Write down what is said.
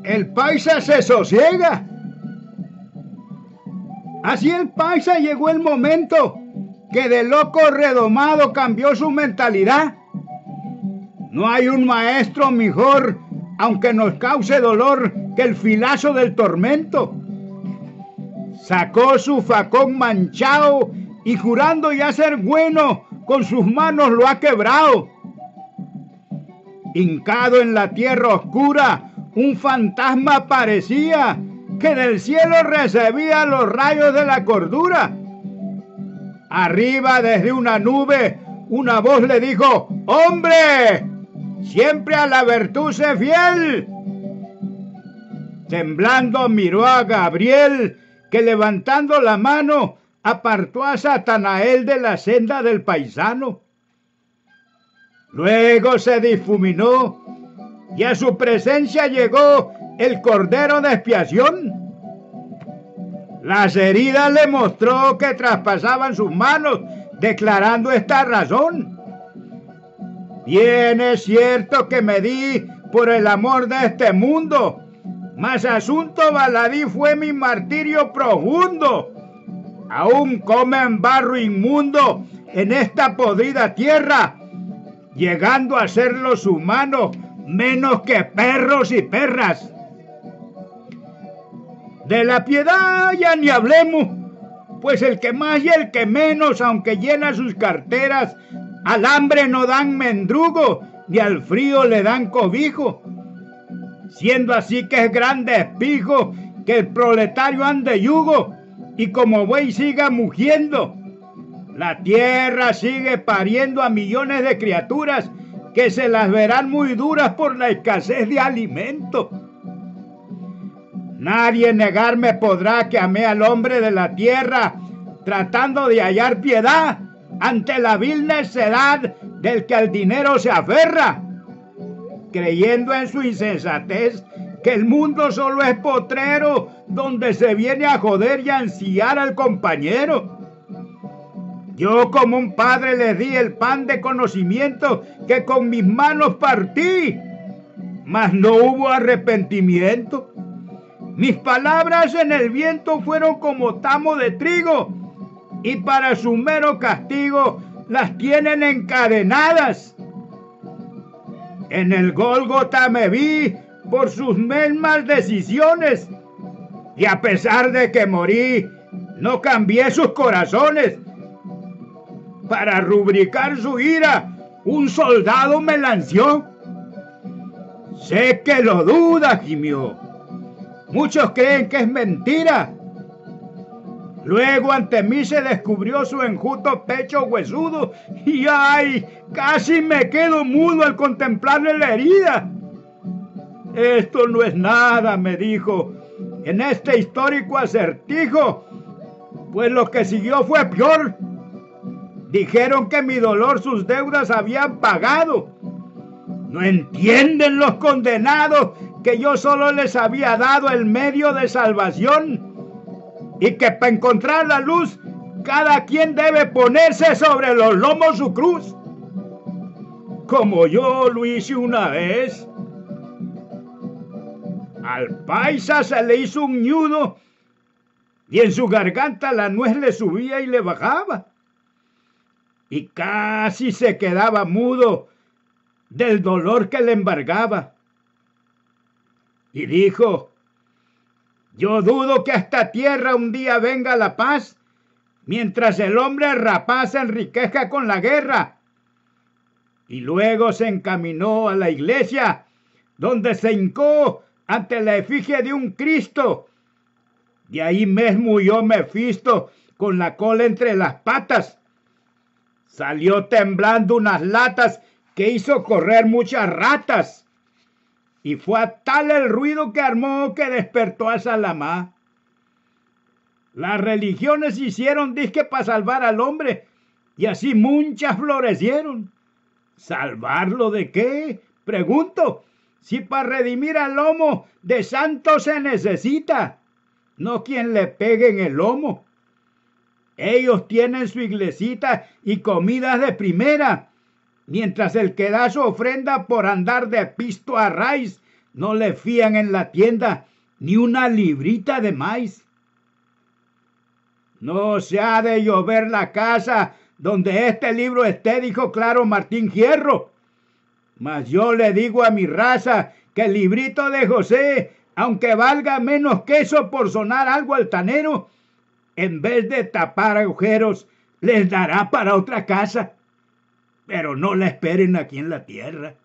el paisa se sosiega. Así el paisa llegó el momento que de loco redomado cambió su mentalidad. No hay un maestro mejor, aunque nos cause dolor, que el filazo del tormento. Sacó su facón manchado y jurando ya ser bueno, con sus manos lo ha quebrado. Hincado en la tierra oscura, un fantasma parecía que del cielo recibía los rayos de la cordura. Arriba desde una nube, una voz le dijo: ¡hombre! Siempre a la virtud sé fiel. Temblando miró a Gabriel, que levantando la mano apartó a Satanael de la senda del paisano. Luego se difuminó y a su presencia llegó el cordero de expiación. Las heridas le mostró que traspasaban sus manos, declarando esta razón: bien es cierto que me di por el amor de este mundo, mas asunto baladí fue mi martirio profundo. Aún comen barro inmundo en esta podrida tierra, llegando a ser los humanos menos que perros y perras. De la piedad ya ni hablemos, pues el que más y el que menos, aunque llena sus carteras, al hambre no dan mendrugo, ni al frío le dan cobijo. Siendo así que es grande espijo que el proletario ande yugo, y como buey siga mugiendo. La tierra sigue pariendo a millones de criaturas que se las verán muy duras por la escasez de alimento. Nadie negarme podrá que amé al hombre de la tierra, tratando de hallar piedad ante la vil necedad del que al dinero se aferra, creyendo en su insensatez que el mundo solo es potrero donde se viene a joder y a ansiar al compañero. Yo como un padre les di el pan de conocimiento que con mis manos partí, mas no hubo arrepentimiento. Mis palabras en el viento fueron como tamo de trigo, y para su mero castigo las tienen encadenadas. En el Gólgota me vi por sus mismas decisiones, y a pesar de que morí, no cambié sus corazones. Para rubricar su ira, un soldado me lanció. Sé que lo duda, gimió. Muchos creen que es mentira. Luego ante mí se descubrió su enjuto pecho huesudo y ¡ay! Casi me quedo mudo al contemplarle la herida. Esto no es nada, me dijo, en este histórico acertijo, pues lo que siguió fue peor. Dijeron que mi dolor sus deudas habían pagado. No entienden los condenados que yo solo les había dado el medio de salvación y que para encontrar la luz cada quien debe ponerse sobre los lomos su cruz, como yo lo hice una vez. Al paisa se le hizo un ñudo y en su garganta la nuez le subía y le bajaba, y casi se quedaba mudo del dolor que le embargaba. Y dijo: yo dudo que a esta tierra un día venga la paz, mientras el hombre rapaz se enriquezca con la guerra. Y luego se encaminó a la iglesia, donde se hincó ante la efigie de un Cristo. De ahí mismo huyó Mefisto con la cola entre las patas. Salió temblando unas latas que hizo correr muchas ratas. Y fue a tal el ruido que armó que despertó a Salamá. Las religiones hicieron disque para salvar al hombre, y así muchas florecieron. ¿Salvarlo de qué? Pregunto, si para redimir al lomo de santo se necesita, no quien le pegue en el lomo. Ellos tienen su iglesita y comidas de primera, mientras el que da su ofrenda por andar de pisto a raíz no le fían en la tienda ni una librita de maíz. No se ha de llover la casa donde este libro esté, dijo claro Martín Fierro. Mas yo le digo a mi raza que el librito de José, aunque valga menos que eso por sonar algo altanero, en vez de tapar agujeros, les dará para otra casa. Pero no la esperen aquí en la tierra.